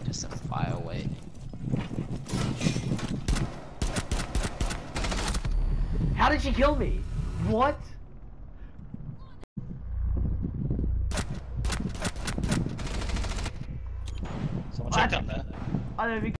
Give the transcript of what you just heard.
just to fly away. How did she kill me? What? Someone check down there. I don't even